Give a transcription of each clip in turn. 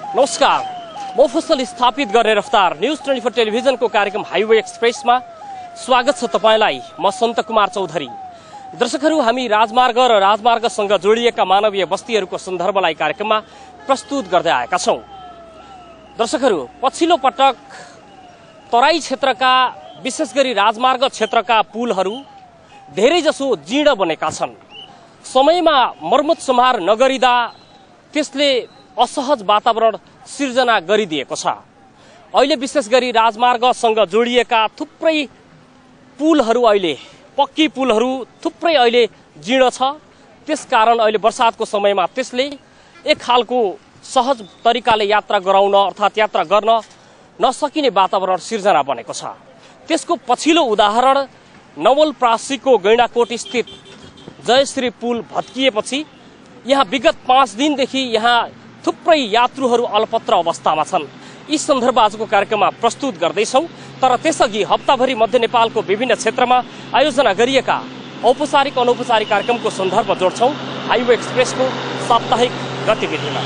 नमस्कार, मफसल स्थापित गर्ने रफ्तार न्यूज 24 टेलिभिजनको कार्यक्रम हाइवे एक्सप्रेसमा स्वागत छ तपाईलाई। म सन्त कुमार चौधरी। दर्शकहरू, हामी राजमार्ग र राजमार्गसँग जोडिएका मानवीय बस्तीहरूको सन्दर्भलाई कार्यक्रममा प्रस्तुत गर्दै आएका छौं। दर्शकहरू, पछिल्लो पटक तराई क्षेत्रका विशेष गरी राजमार्ग क्षेत्रका पुलहरू धेरैजसो जीर्ण बनेका छन्। समयमा मर्मत सम्हार नगरिदा त्यसले असहज वातावरण सिर्जना गरिदिएको छ। अहिले विशेष गरी राजमार्गसँग जोडिएका थुप्रै पुलहरू, अहिले पक्की पुलहरू थुप्रै अहिले जीर्ण छ। त्यसकारण अहिले बर्सातको समयमा त्यसले एक खालको सहज तरिकाले यात्रा गराउन अर्थात् यात्रा गर्न नसकिने वातावरण सिर्जना बनेको छ। त्यसको पछिल्लो उदाहरण नवलपरासीको गैंडाकोट स्थित जयश्री पुल भत्किएपछि यहाँ विगत 5 दिनदेखि यहाँ थुप्रै यात्रुहरू अलपत्र अवस्थामा छन्। यी सन्दर्भ आजको कार्यक्रममा प्रस्तुत गर्दैछौं। तर त्यसअघि हप्ताभरि मध्य नेपालको विभिन्न क्षेत्रमा आयोजना गरिएका औपचारिक अनौपचारिक कार्यक्रमको सन्दर्भ जोड्छौं हाइवे एक्सप्रेसको साप्ताहिक गतिविधिमा।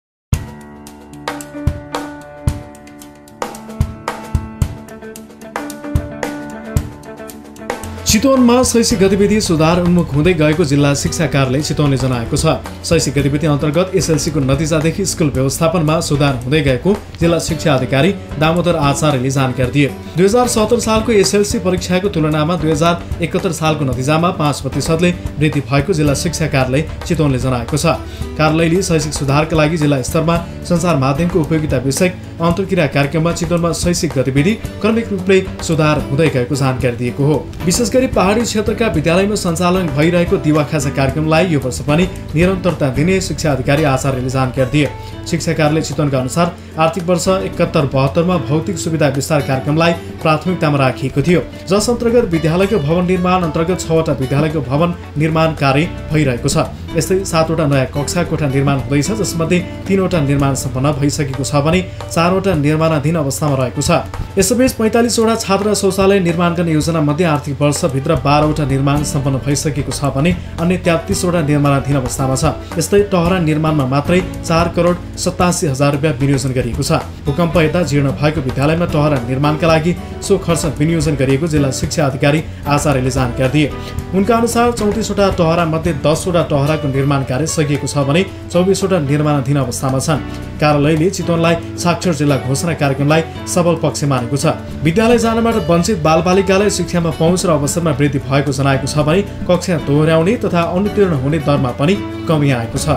चितवनमा शैक्षिक गतिविधि सुधार उन्मुख हुँदै गएको जिल्ला शिक्षा कार्यालय चितवनले जनाएको छ। शैक्षिक गतिविधि अन्तर्गत एसएलसीको नतिजादेखि स्कुल व्यवस्थापनमा सुधार हुँदै गएको जिल्ला शिक्षा अधिकारी दामोदर आचार्यले जानकारी दिए। 2077 सालको एसएलसी परीक्षाको तुलनामा 2071 सालको नतिजामा 5% वृद्धि भएको जिल्ला शिक्षा कार्यालय चितवनले जनाएको छ। कार्यालयले शैक्षिक सुधारका लागि जिल्ला स्तरमा सञ्चार माध्यमको उपयोगिता विषयक अन्तर्क्रिया कार्यक्रममा चितवनमा शैक्षिक गतिविधि क्रमिक रूपले सुधार हुँदै गएको जानकारी दिएको हो। विशेष गरी पहाडी क्षेत्रका विद्यालयमा सञ्चालन भइरहेको दिवा खाजा कार्यक्रमलाई यो वर्ष पनि निरन्तरता दिने शिक्षा अधिकारी आचार्यले जानकारी दिए। शिक्षा कार्यालय चितवनका अनुसार आर्थिक वर्ष 71-72 मा भौतिक सुविधा विस्तार कार्यक्रमलाई प्राथमिकतामा राखिएको थियो, जस अन्तर्गत विद्यालयको भवन निर्माण अन्तर्गत 6 वटा विद्यालयको भवन निर्माण कार्य भइरहेको छ। यस्तै 7 वटा नयाँ कक्षा कोठा निर्माण हुँदैछ, जसमध्ये 3 वटा निर्माण सम्पन्न भइसकेको छ भने 4 वटा निर्माणाधीन अवस्थामा रहेको छ। यसैबीच 45 वटा छात्र शौचालय निर्माण गर्ने योजना मध्ये आर्थिक वर्षभित्र 12 वटा निर्माण सम्पन्न भइसकेको छ भने अन्य 33 वटा निर्माणाधीन अवस्थामा छ। यस्तै टहरा निर्माणमा मात्रै 4,87,00,000 रुपियाँ विनियोजन गरिएको छ। भूकम्प यता जीर्ण भएको विद्यालयमा टहरा निर्माणका लागि सो खर्च विनियोजन गरिएको जिल्ला शिक्षा अधिकारी आचार्यले जानकारी दिए। उनका अनुसार 34 वटा टहरा मध्ये 10 वटा टहराको निर्माण कार्य सकिएको छ भने 24 वटा निर्माणाधीन अवस्थामा छन्। कार्यालयले चितवनलाई साक्षर जिल्ला घोषणा कार्यक्रमलाई सबल पक्ष मानेको छ। विद्यालय जानबाट वञ्चित बालबालिकालाई शिक्षामा पहुँच र अवसरमा वृद्धि भएको जनाएको छ भने कक्षा दोहोर्याउने तथा अनुत्तीर्ण हुने दरमा पनि कमी आएको छ।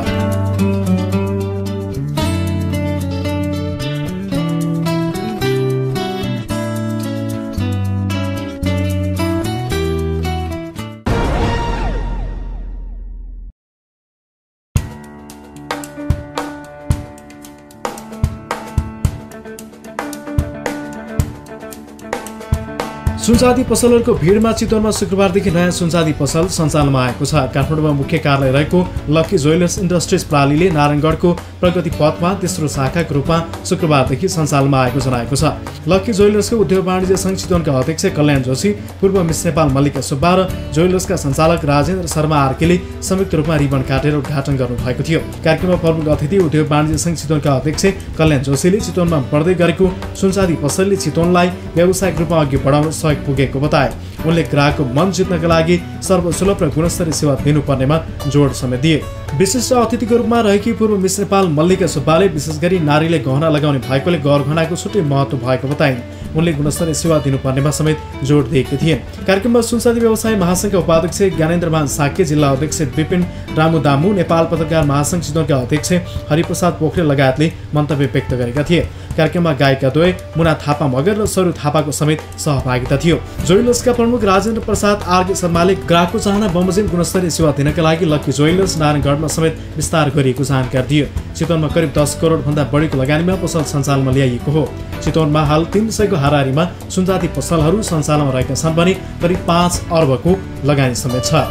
सुनचाँदी पसलहरूको भिडमा चितवनमा शुक्रबारदेखि नयाँ सुनचाँदी पसल सञ्चालनमा आएको छ। काठमाडौँमा मुख्य कार्यालय रहेको लकी ज्वेलर्स इन्डस्ट्रिज प्रालीले नारायणगढको प्रगति पथमा तेस्रो शाखाको रूपमा शुक्रबारदेखि सञ्चालनमा आएको जनाएको छ। लकी ज्वेलर्सको उद्योग वाणिज्य संघ चितवनका अध्यक्ष कल्याण जोशी, पूर्व मिस नेपाल मल्लिका सुब्बा र ज्वेलर्सका सञ्चालक राजेन्द्र शर्मा आर्केले संयुक्त रूपमा रिबन काटेर उद्घाटन गर्नुभएको थियो। कार्यक्रममा प्रमुख अतिथि उद्योग वाणिज्य संघ चितवनका अध्यक्ष कल्याण जोशीले चितवनमा बढ्दै गरेको सुनचाँदी पसलले चितवनलाई व्यावसायिक रूपमा अघि बढाउन सहयोग पुगेको बताए। उनले ग्राहकको मन जित्नका लागि सर्वसुलभ र गुणस्तरीय सेवा दिनुपर्नेमा जोड समेत दिए। विशिष्ट अतिथिको रूपमा रहेकी पूर्व मिस नेपाल मल्लिका सुब्बाले विशेष गरी नारीले गहना लगाउने भएकोले गहनाको छुट्टै महत्त्व भएको बताइन्। उनले गुणस्तरीय सेवा दिनुपर्नेमा समेत जोड दिएकी थिए। कार्यक्रममा सुनचाँदी व्यवसाय महासंघका उपाध्यक्ष ज्ञानेन्द्रमान साके, जिल्ला अध्यक्ष विपिन रामुदामु, नेपाल पत्रकार महासंघ चितवनका अध्यक्ष हरिप्रसाद पोखरेल लगायतले मन्तव्य व्यक्त गरेका थिए। कार्यक्रममा गायिका द्वय मुना थापा मगर र सरू थापाको समेत सहभागिता थियो। ज्वेलर्सका प्रमुख राजेन्द्र प्रसाद आर्के शर्माले ग्राहकको चाहना बमोजिम गुणस्तरीय सेवा दिनका लागि लकी ज्वेलर्स नारायणगढमा समेत विस्तार गरिएको जानकारी दियो। चितवनमा करिब 10 करोड भन्दा बढीको लगानीमा पसल सञ्चालनमा ल्याइएको हो। चितवनमा हाल 300 को हाराहारीमा सुनचाँदी पसलहरू सञ्चालनमा रहेका छन् भने करिब 5 अर्बको लगानी समेत छ।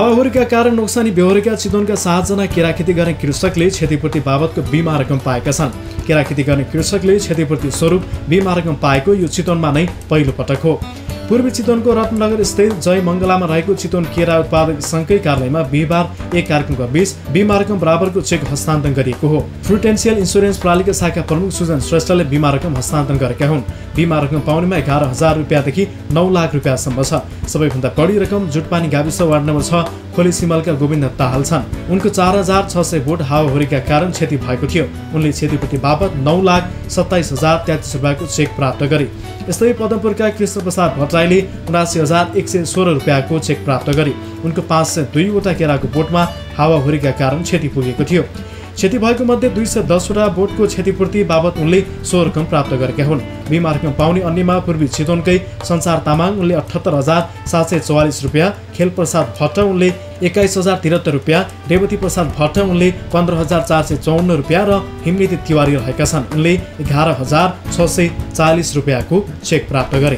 हावाहुरीका कारण नोक्सानी बेहोरेका चितवनका 7 जना केराखेती गर्ने कृषकले क्षतिपूर्ति बाबतको बीमा रकम पाएका छन्। केराखेती गर्ने कृषकले क्षतिपूर्ति स्वरूप बीमा रकम पाएको यो चितवनमा नै पहिलो पटक हो। पूर्वी चितवनको रत्नगर स्थित जय मङ्गलामा रहेको चितवन केरा उत्पादक सङ्घकै कार्यालयमा बिहिबार एक कार्यक्रमका बीच बीमा रकम बराबरको चेक हस्तान्तरण गरिएको हो। फ्रुटेन्सियल इन्सुरेन्स प्रणालीका शाखा प्रमुख सुजन श्रेष्ठले बीमा रकम हस्तान्तरण गरेका हुन्। बीमा रकम पाउनेमा 11,000 रुपियाँदेखि 9 लाख रुपियाँसम्म छ। सबैभन्दा बढी रकम जुटपानी गाविस वार्ड नम्बर 6 खोली सिमलका गोविन्द ताहाल छन्। उनको 4,600 भोट हावाहुरीका कारण क्षति भएको थियो। उनले क्षतिपूर्ति बाबत 9,27,033 रुपियाँको चेक प्राप्त गरे। यस्तै पदमपुरका कृष्ण प्रसाद भट्टराईले 79,116 रुपियाँको चेक प्राप्त गरे। उनको 502 वटा केराको बोटमा हावाहुरीका कारण क्षति पुगेको थियो। क्षति भएको मध्ये 210 वटा बोटको क्षतिपूर्ति बाबत उनले सो रकम प्राप्त गरेका हुन्। बीमा रकम पाउने अन्यमा पूर्वी चितवनकै संसार तामाङ उनले 78,744 रुपियाँ, खेल प्रसाद भट्ट उनले 21,073 रुपियाँ, रेवती प्रसाद भट्ट उनले 15,454 रुपियाँ र हिमनीति तिवारी रहेका छन्। उनले 11,640 रुपियाँको चेक प्राप्त गरे।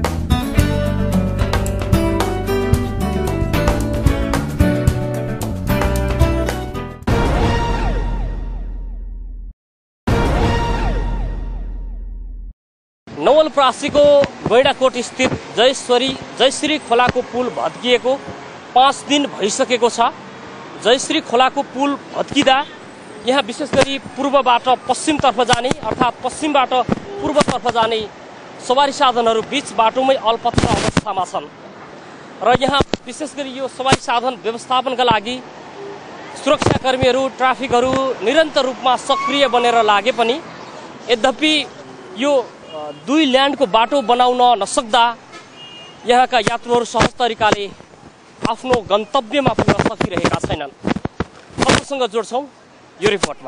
नवलपरासीको गैंडाकोट स्थित जयश्री खोलाको पुल भत्किएको 5 दिन भइसकेको छ। जयश्री खोलाको पुल भत्किँदा यहाँ विशेष गरी पूर्वबाट पश्चिमतर्फ जाने अर्थात् पश्चिमबाट पूर्वतर्फ जाने सवारी साधनहरू बीच बाटोमै अल्पत्र अवस्थामा छन् र यहाँ विशेष गरी यो सवारी साधन व्यवस्थापनका लागि सुरक्षाकर्मीहरू ट्राफिकहरू निरन्तर रूपमा सक्रिय बनेर लागे पनि यद्यपि यो 2 ल्यान्डको बाटो बनाउन नसक्दा यहाँका यात्रुहरू सहज तरिकाले आफ्नो गन्तव्यमा पुग्न सकिरहेका छैनन्। खबरसँग जोड्छौँ यो रिपोर्टमा।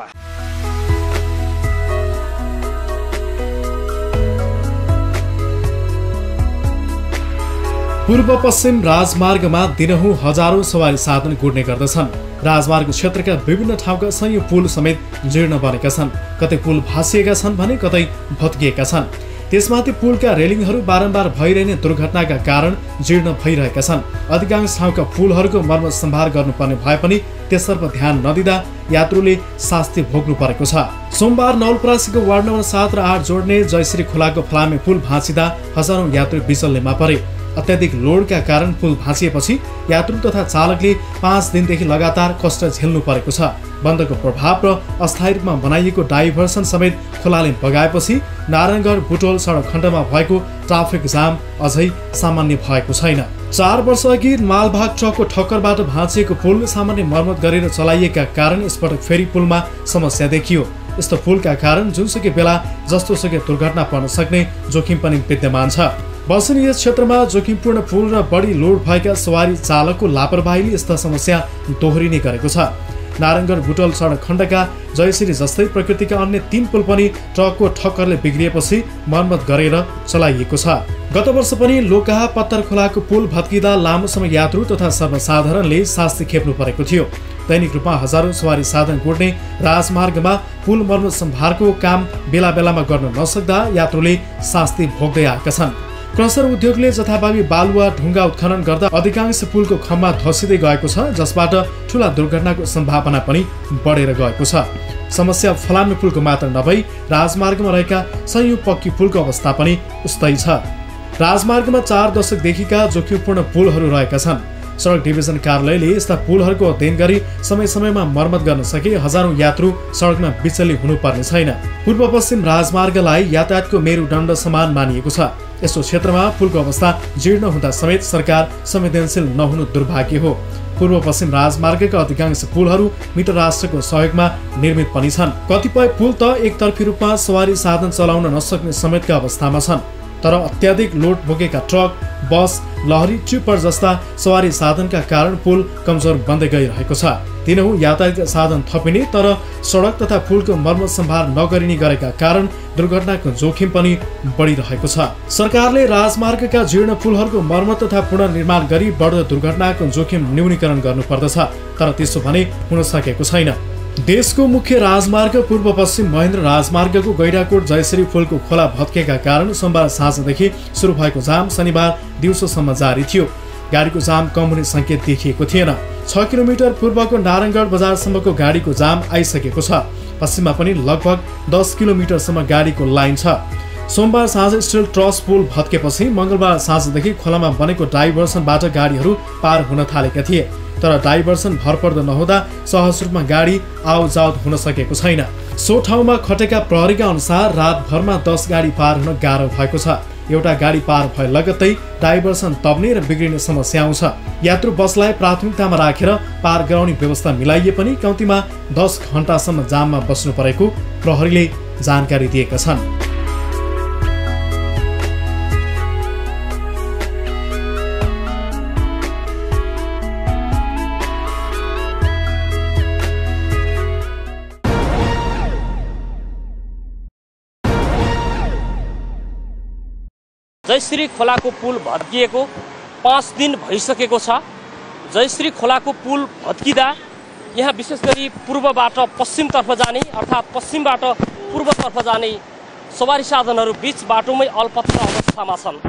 पूर्व पश्चिम राजमार्गमा दिनहुँ हजारौं सवारी साधन गुड्ने गर्दछन्। राजमार्ग क्षेत्रका विभिन्न ठाउँका सयौं पुल समेत जीर्ण बनेका छन्। कतै पुल भाँसिएका छन् भने कतै भत्किएका छन्। त्यसमाथि पुलका रेलिङहरू बारम्बार भइरहने दुर्घटनाका कारण जीर्ण भइरहेका छन्। अधिकांश ठाउँका पुलहरूको मर्मत सम्भार गर्नुपर्ने भए पनि त्यसतर्फ ध्यान नदिँदा यात्रुले शास्ति भोग्नु परेको छ। सोमबार नवलपरासीको वार्ड नम्बर 7 र 8 जोड्ने जयश्री खोलाको फलामे पुल भाँचिँदा हजारौं यात्रु बिचल्लीमा परे। अत्याधिक लोडका कारण पुल भाँचिएपछि यात्रु तथा चालकले 5 दिनदेखि लगातार कष्ट झेल्नु परेको छ। बन्दको प्रभाव र अस्थायी रूपमा बनाइएको डाइभर्सन समेत खोलाले बगाएपछि नारायणगढ बुटोल सडक खण्डमा भएको ट्राफिक जाम अझै सामान्य भएको छैन। 4 वर्ष अघि मालवाहक ट्रकको ठक्करबाट भाँचिएको पुल सामान्य मर्मत गरेर चलाइएका कारण यसपटक फेरि पुलमा समस्या देखियो। यस्तो पुलका कारण जुनसुकै बेला जस्तोसुकै दुर्घटना पर्न सक्ने जोखिम पनि विद्यमान छ। बस्ने यस क्षेत्रमा जोखिमपूर्ण पुल र बढी लोड भएका सवारी चालकको लापरवाहीले यस्ता समस्या दोहोरिने गरेको छ। नारायणगढ बुटोल सडक खण्डका जयश्री जस्तै प्रकृतिका अन्य 3 पुल पनि ट्रकको ठक्करले बिग्रिएपछि मर्मत गरेर चलाइएको छ। गत वर्ष पनि लोकाहा पत्तर खोलाको पुल भत्किँदा लामो समय यात्रु तथा सर्वसाधारणले शास्ति खेप्नु परेको थियो। दैनिक रूपमा हजारौं सवारी साधन गुड्ने राजमार्गमा पुल मर्मत सम्भारको काम बेला बेलामा गर्न नसक्दा यात्रुले शास्ति भोग्दै आएका छन्। क्रसर उद्योगले जथाभावी बालुवा ढुङ्गा उत्खनन गर्दा अधिकांश पुलको खम्बा धसिँदै गएको छ, जसबाट ठूला दुर्घटनाको सम्भावना पनि बढेर गएको छ। समस्या फलामे पुलको मात्र नभई राजमार्गमा रहेका सयौं पक्की पुलको अवस्था पनि उस्तै छ। राजमार्गमा 4 दशकदेखिका जोखिमपूर्ण पुलहरू रहेका छन्। सडक डिभिजन कार्यालयले यस्ता पुलहरूको अध्ययन गरी समय समयमा मर्मत गर्न सके हजारौं यात्रु सडकमा बिचल्ली हुनुपर्ने छैन। पूर्व पश्चिम राजमार्गलाई यातायातको मेरुदण्ड समान मानिएको छ। यस्तो क्षेत्रमा पुलको अवस्था जीर्ण हुँदा समेत सरकार संवेदनशील नहुनु दुर्भाग्य हो। पूर्व पश्चिम राजमार्गका अधिकांश पुलहरू मित्र राष्ट्रको सहयोगमा निर्मित पनि छन्। कतिपय पुल त एकतर्फी रूपमा सवारी साधन चलाउन नसक्ने समेतका अवस्थामा छन्। तर अत्याधिक लोड बोकेका ट्रक, बस, लहरी ट्रिपर जस्ता सवारी साधनका कारण पुल कमजोर बन्दै गइरहेको छ। दिनहुँ यातायात साधन थपिने तर सडक तथा पुलको मर्मत सम्भार नगरिने गरेका कारण दुर्घटनाको जोखिम पनि बढिरहेको छ। सरकारले राजमार्गका जीर्ण पुलहरूको मर्मत तथा पुनर्निर्माण गरी बढ्दो दुर्घटनाको जोखिम न्यूनीकरण गर्नुपर्दछ, तर त्यसो भने हुन सकेको छैन। देशको मुख्य राजमार्ग पूर्व पश्चिम महेन्द्र राजमार्गको गैंडाकोट जयश्री पुलको खोला भत्केका कारण सोमबार साँझदेखि सुरु भएको जाम शनिबार दिउँसोसम्म जारी थियो। गाडीको जाम कम हुने संकेत देखिएको थिएन। 6 किलोमिटर पूर्वको नारायणगढ बजारसम्मको गाडीको जाम आइसकेको छ। पश्चिममा पनि लगभग 10 किलोमिटरसम्म गाडीको लाइन छ। सोमबार साँझ स्टिल ट्रस पुल भत्केपछि मंगलबार साँझदेखि खोलामा बनेको डाइभर्सनबाट गाडीहरू पार हुन थालेका थिए। तर डाइभर्सन भरपर्दो नहुँदा सहज रूपमा गाडी आवजावत हुन सकेको छैन। सो ठाउँमा खटेका प्रहरीका अनुसार रातभरमा 10 गाडी पार हुन गाह्रो भएको छ। एउटा गाडी पार भए लगत्तै डाइभर्सन तब्ने र बिग्रिने समस्या आउँछ। यात्रु बसलाई प्राथमिकतामा राखेर पार गराउने व्यवस्था मिलाइए पनि कम्तीमा 10 घण्टासम्म जाममा बस्नु परेको प्रहरीले जानकारी दिएका छन्। जयश्री खोलाको पुल भत्किएको 5 दिन भइसकेको छ। जयश्री खोलाको पुल भत्किँदा यहाँ विशेष गरी पूर्वबाट पश्चिमतर्फ जाने अर्थात् पश्चिमबाट पूर्वतर्फ जाने सवारी साधनहरू बीच बाटोमै अल्पत्र अवस्थामा छन्।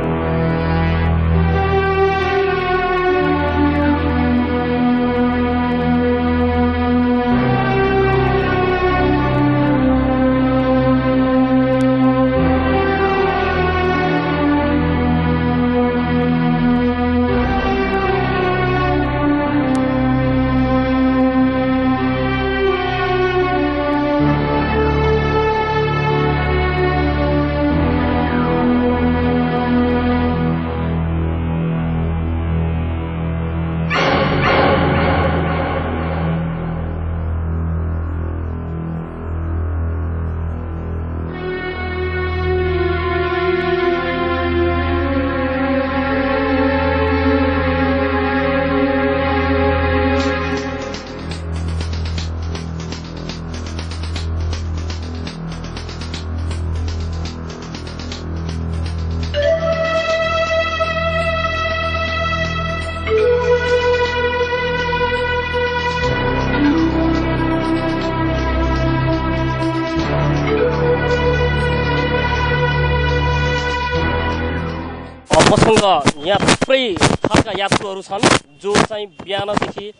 मसँग यहाँ थुप्रै थरका यात्रुहरू छन् जो चाहिँ बिहान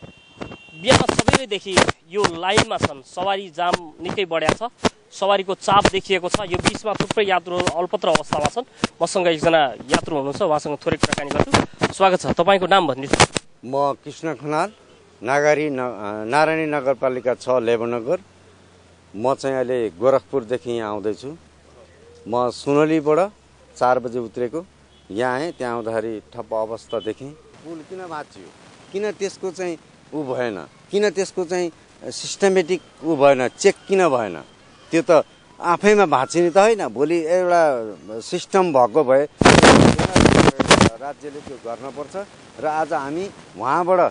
सबैलेदेखि यो लाइनमा छन्। सवारी जाम निकै बढ्या छ, सवारीको चाप देखिएको छ। यो बीचमा थुप्रै यात्रुहरू अल्पत्र अवस्थामा छन्। मसँग एकजना यात्रु हुनुहुन्छ, उहाँसँग थोरै कुराकानी गर्छु। स्वागत छ, तपाईँको नाम भन्नुहोस्। म कृष्ण खनाल, नारायणी नगरपालिका 6 लेबनगर। म चाहिँ अहिले गोरखपुरदेखि यहाँ आउँदैछु। म सुनलीबाट 4 बजे उत्रेको यहाँ आएँ। त्यहाँ आउँदाखेरि ठप्प अवस्था देखेँ। पुल किन भाँच्यो, किन त्यसको चाहिँ भएन, किन त्यसको चाहिँ सिस्टमेटिक भएन, चेक किन भएन? त्यो त आफैमा भाँचिने त होइन। भोलि एउटा सिस्टम भएको भए राज्यले त्यो गर्नुपर्छ। र आज हामी वहाँबाट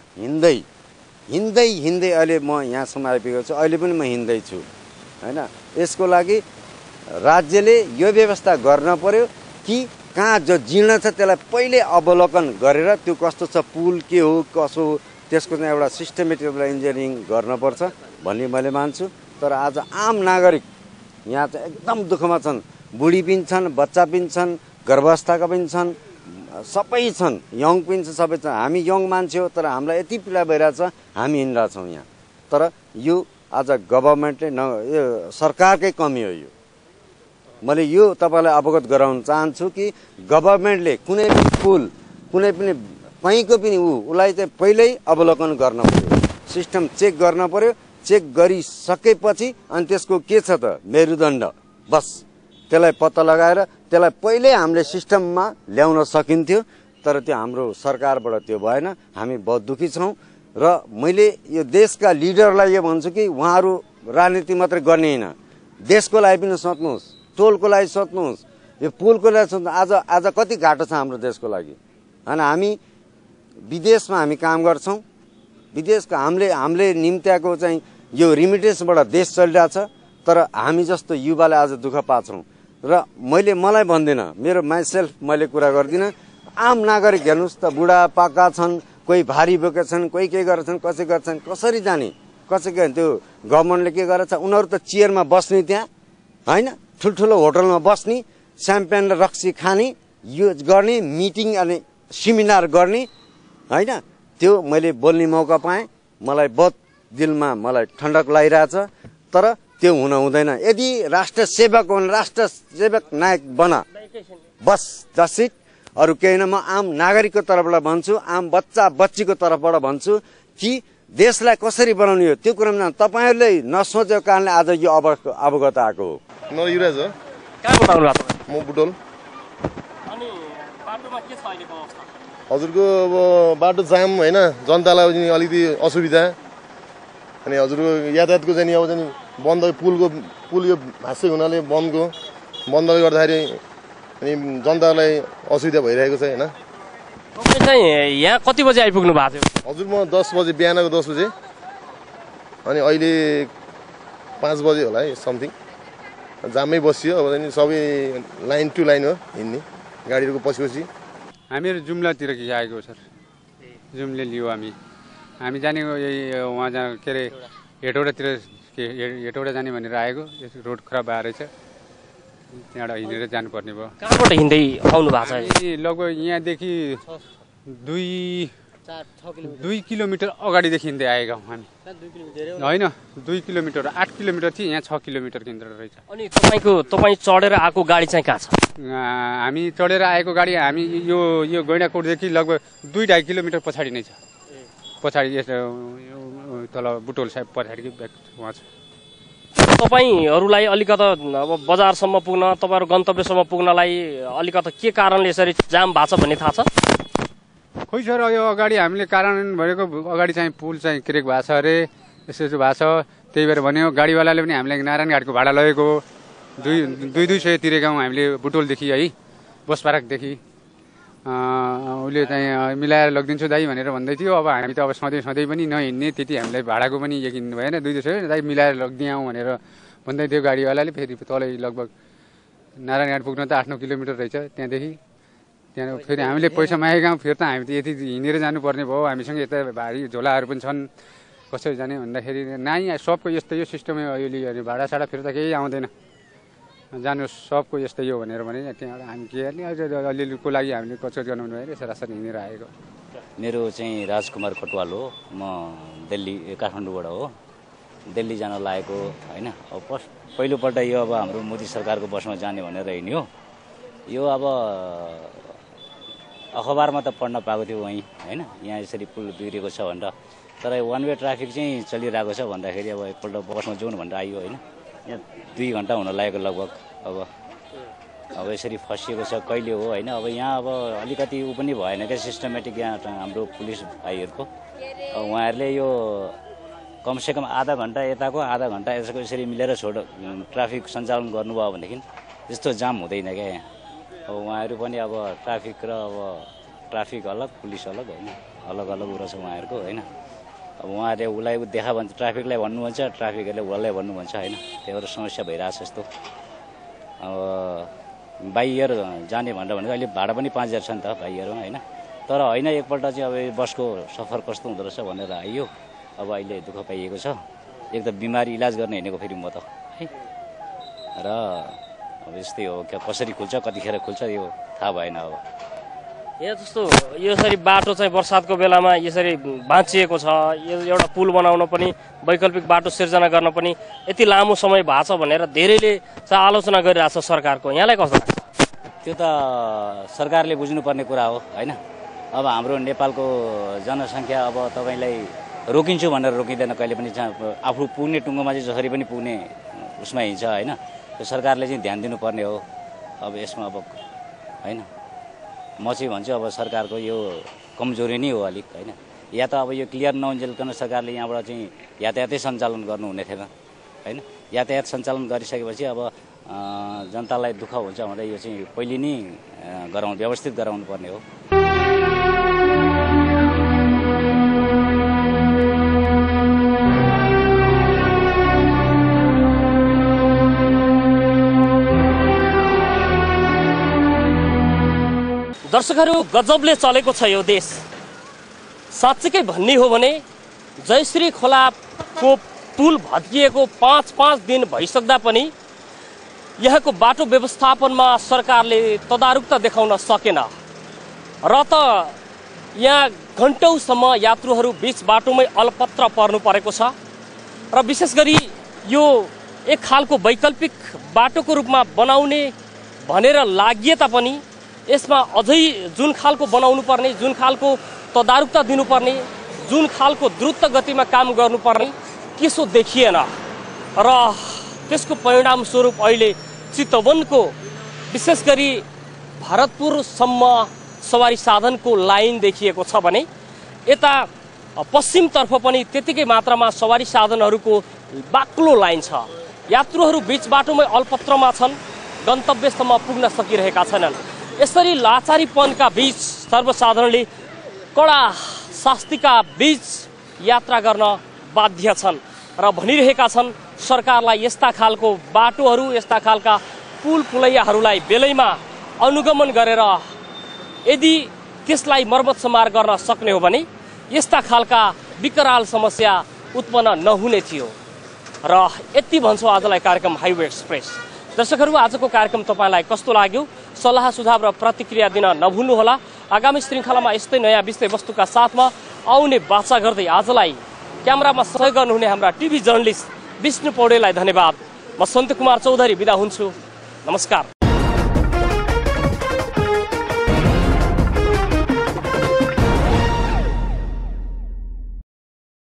हिँड्दै अहिले म यहाँसम्म आइपुगेको छु। अहिले पनि म हिँड्दैछु होइन। यसको लागि राज्यले यो व्यवस्था गर्न पर्यो कि कहाँ जो जीर्ण छ त्यसलाई पहिले अवलोकन गरेर त्यो कस्तो छ, पुल के हो कसो हो, त्यसको चाहिँ एउटा सिस्टमेटिक इन्जिनियरिङ गर्नुपर्छ भन्ने मैले मान्छु। तर आज आम नागरिक यहाँ चाहिँ एकदम दुःखमा छन्। बुढी पनि छन्, बच्चा पनि छन्, गर्भावस्थाका पनि छन्, सबै छन्, यङ पनि छ, सबै छन्। हामी यङ मान्छे हो, तर हामीलाई यति पीडा भइरहेछ, हामी हिँडिरहेछौँ यहाँ। तर यो आज गभर्मेन्टले यो सरकारकै कमी हो। यो मैले यो तपाईँलाई अवगत गराउन चाहन्छु कि गभर्मेन्टले कुनै पनि पुल, कुनै पनि कहीँको पनि उसलाई चाहिँ पहिल्यै अवलोकन गर्न पर्यो, सिस्टम चेक गर्न पर्यो। चेक गरिसकेपछि अनि त्यसको के छ त मेरुदण्ड, बस त्यसलाई पत्ता लगाएर त्यसलाई पहिल्यै हामीले सिस्टममा ल्याउन सकिन्थ्यो। तर त्यो हाम्रो सरकारबाट त्यो भएन। हामी बहुत दुःखी छौँ। र मैले यो देशका लिडरलाई यो भन्छु कि उहाँहरू राजनीति मात्रै गर्ने होइन, देशको लागि पनि सोच्नुहोस्, टोलको लागि सोच्नुहोस्, यो पुलको लागि सोच्नुहोस्। आज कति घाटो छ हाम्रो देशको लागि होइन। हामी विदेशमा हामी काम गर्छौँ। विदेशको हामीले निम्त्याएको चाहिँ यो रिमिटेन्सबाट देश चलिरहेछ। तर हामी जस्तो युवाले आज दुःख पाछौँ। र मलाई भन्दिनँ, मेरो माइसेल्फ मैले कुरा गर्दिनँ। आम नागरिक हेर्नुहोस् त, बुढापाका छन्, कोही भारी बोकेका छन्, कोही के गर्छन्, कसै गर्छन्, कसरी जाने, कसै त्यो गभर्मेन्टले के गरेछ? उनीहरू त चेयरमा बस्ने त्यहाँ होइन, ठुल्ठुलो होटलमा बस्ने, स्याम्पेन र रक्सी खाने, यो गर्ने, मिटिङ अनि सेमिनार गर्ने होइन। त्यो मैले बोल्ने मौका पाएँ, मलाई बहुत दिलमा मलाई ठण्डक लागिरहेछ। तर त्यो हुन हुँदैन। यदि राष्ट्र सेवक हो भने राष्ट्र सेवक नायक बन, बस जस्ट इट। अरू केही न। म आम नागरिकको तर्फबाट भन्छु, आम बच्चा बच्चीको तर्फबाट भन्छु कि देशलाई कसरी बनाउने हो त्यो कुरामा तपाईँहरूले नसोचेको कारणले आज यो अवगत आएको हो। म युवराज हो। कहाँबाट आउनु भएको? म बुटोल। अनि बाटोमा के छ अहिलेको अवस्था? हजुरको अब बाटो जाम होइन, जनतालाई अलिकति असुविधा। अनि हजुरको यातायातको चाहिँ अब चाहिँ बन्द, पुल यो भाँच्चै हुनाले बन्दले गर्दाखेरि अनि जनतालाई असुविधा भइरहेको छ होइन। तपाईँ चाहिँ यहाँ कति बजे आइपुग्नु भएको थियो? हजुर म 10 बजे, बिहानको 10 बजे। अनि अहिले 5 बजे होला है समथिङ। जामै बसियो। अब सबै लाइन टु लाइन हो हिँड्ने गाडीहरूको पछि। हामीहरू जुम्लातिर आएको सर, जुम्ले लियो। हामी जानेको यही वहाँ जहाँ के अरे हेटौडा जाने भनेर आएको। रोड खराब भएर रहेछ, त्यहाँबाट हिँडेर जानुपर्ने भयो। कहाँबाट हिँड्दै आउनु भएको छ? लगभग यहाँदेखि 2 किलोमिटर अगाडिदेखि हिँड्दै आएका हौँ हामी। होइन 2 किलोमिटर, 8 किलोमिटर थियो, यहाँ 6 किलोमिटर केन्द्र रहेछ। अनि तपाईँ चढेर आएको गाडी चाहिँ कहाँ छ? हामी चढेर आएको गाडी हामी यो गैँडाकोटदेखि लगभग 2-2.5 किलोमिटर पछाडि नै छ। पछाडि तल बुटोल साहेब पछाडि उहाँ छ। तपाईँहरूलाई अलिकता अब बजारसम्म पुग्न, तपाईँहरू गन्तव्यसम्म पुग्नलाई अलिकता के कारणले यसरी जाम भएको छ भन्ने थाहा छ? खोइ सर, यो अगाडि हामीले कार्यान्वयन भनेको अगाडि चाहिँ पुल चाहिँ क्रेक भएको छ अरे, यसो भएको छ। त्यही भएर भन्यो गाडीवालाले पनि हामीलाई नारायणघाटको भाडा लगेको 200 तिरेका हौँ हामीले बुटोलदेखि है, बस पार्कदेखि। उसले चाहिँ मिलाएर लगिदिन्छु दाइ भनेर भन्दै थियो। अब हामी त अब सधैँ पनि नहिँड्ने, त्यति हामीलाई भाडाको पनि यकिन भएन। 200 दाइ मिलाएर लगिदिउँ भनेर भन्दै थियो गाडीवालाले। फेरि तलै लगभग नारायणघाट पुग्न त 8-9 किलोमिटर रहेछ त्यहाँदेखि। त्यहाँ फेरि हामीले पैसा मागेका हौँ, फेरि त हामी त यति हिँडेर जानुपर्ने भयो। हामीसँग यता भारी झोलाहरू पनि छन्, कसरी जाने भन्दाखेरि नाइ सबको यस्तै यो सिस्टमै अहिले अनि भाडासाडा फेरि त केही आउँदैन, जानु सबको यस्तै हो भनेर भने। त्यहाँबाट हामी के गर्ने, अलिअलिको लागि हामीले कसरी गर्नु भएर सरासरी हिँडेर आएको। मेरो चाहिँ राजकुमार कटवाल हो। म दिल्ली काठमाडौँबाट हो। दिल्ली जान लागेको होइन। अब पहिलोपल्ट यो अब हाम्रो मोदी सरकारको बसमा जाने भनेर हिँड्यो। यो अब अखबारमा त पढ्न पाएको थियो वहीँ होइन, यहाँ यसरी पुल बिग्रेको छ भनेर। तर वान वे ट्राफिक चाहिँ चलिरहेको छ भन्दाखेरि अब एकपल्ट बसमा जाउँ भनेर आइयो होइन। यहाँ 2 घन्टा हुन लागेको लगभग। अब यसरी फसिएको छ, कहिले हो होइन। अब यहाँ अब अलिकति ऊ पनि भएन क्या सिस्टमेटिक यहाँ हाम्रो पुलिस भाइहरूको। उहाँहरूले यो कमसेकम आधा घन्टा यताको आधा घन्टा यसको यसरी मिलेर ट्राफिक सञ्चालन गर्नुभयो भनेदेखि यस्तो जाम हुँदैन क्या यहाँ। अब उहाँहरू पनि अब ट्राफिक र अब ट्राफिक अलग, पुलिस अलग होइन, अलग अलग रहेछ उहाँहरूको होइन। अब उहाँहरूले उसलाई देखा भन्छ, ट्राफिकलाई भन्नुहुन्छ, ट्राफिकहरूले उसलाई भन्नुहुन्छ होइन। त्यही भएर समस्या भइरहेछ यस्तो। अब बाई इयर जाने भनेर भनेको अहिले भाडा पनि 5000 छ नि त बाई इयरमा होइन। तर होइन, एकपल्ट चाहिँ अब बसको सफर कस्तो हुँदो रहेछ भनेर आइयो। अब अहिले दुःख पाइएको छ। एक त बिमारी इलाज गर्न हिँडेको फेरि म त है। र अब यस्तै हो, कसरी खुल्छ कतिखेर खुल्छ यो थाहा भएन। अब यहाँ जस्तो यसरी बाटो चाहिँ बर्सातको बेलामा यसरी भाँचिएको छ, एउटा पुल बनाउन पनि वैकल्पिक बाटो सिर्जना गर्न पनि यति लामो समय भएको छ भनेर धेरैले चाहिँ आलोचना गरिरहेछ सरकारको। यहाँलाई कस्तो लाग्छ? त्यो त सरकारले बुझ्नुपर्ने कुरा हो होइन। अब हाम्रो नेपालको जनसङ्ख्या अब तपाईँलाई रोकिन्छु भनेर रोकिँदैन कहिले पनि। आफू पुग्ने टुङ्गोमा चाहिँ जसरी पनि पुग्ने उसमा हिँड्छ होइन। त्यो सरकारले चाहिँ ध्यान दिनुपर्ने हो अब यसमा। अब होइन, म चाहिँ भन्छु अब सरकारको यो कमजोरी नै हो अलिक होइन। या त अब यो क्लियर नहुन्जेलकन सरकारले यहाँबाट चाहिँ यातायातै सञ्चालन गर्नुहुने थिएन होइन। यातायात सञ्चालन गरिसकेपछि अब जनतालाई दुःख हुन्छ भनेर यो चाहिँ पहिले नै व्यवस्थित गराउनु पर्ने हो। दर्शकहरू, गजबले चलेको छ यो देश। साँच्चीकै भन्ने हो भने जयश्री खोलाको पुल भत्किएको 5 दिन भइसक्दा पनि यहाँको बाटो व्यवस्थापनमा सरकारले तदारुकता देखाउन सकेन। र त यहाँ घण्टौँसम्म यात्रुहरू बीच बाटोमै अलपत्र पर्नु परेको छ र विशेष गरी यो एक खालको वैकल्पिक बाटोको रूपमा बनाउने भनेर लागि तापनि यसमा अझै जुन खालको बनाउनु पर्ने, जुन खालको तदारुकता दिनुपर्ने, जुन खालको द्रुत गतिमा काम गर्नुपर्ने त्यसो देखिएन र त्यसको परिणाम स्वरूप अहिले चितवनको विशेष गरी भरतपुरसम्म सवारी साधनको लाइन देखिएको छ भने यता पश्चिमतर्फ पनि त्यतिकै मात्रामा सवारी साधनहरूको बाक्लो लाइन छ। यात्रुहरू बीच बाटोमै अल्पत्रमा छन्, गन्तव्यसम्म पुग्न सकिरहेका छैनन्। यसरी लाचारीपनका बीच सर्वसाधारणले कडा शास्तिका बीच यात्रा गर्न बाध्य छन् र भनिरहेका छन् सरकारलाई यस्ता खालको बाटोहरू, यस्ता खालका पुल पुलैयाहरूलाई बेलैमा अनुगमन गरेर यदि त्यसलाई मर्मत समार गर्न सक्ने हो भने यस्ता खालका विकराल समस्या उत्पन्न नहुने थियो। र यति भन्छु आजलाई कार्यक्रम हाइवे एक्सप्रेस। दर्शकहरू, आजको कार्यक्रम तपाईँलाई कस्तो लाग्यो? सल्लाह सुझाव र प्रतिक्रिया दिन नभुल्नुहोला। आगामी श्रृङ्खलामा यस्तै नयाँ विषयवस्तुका साथमा आउने बाचा गर्दै आजलाई क्यामेरामा सहयोग गर्नुहुने हाम्रा टिभी जर्नलिस्ट विष्णु पौडेललाई धन्यवाद। म सन्त कुमार चौधरी बिदा हुन्छु। नमस्कार।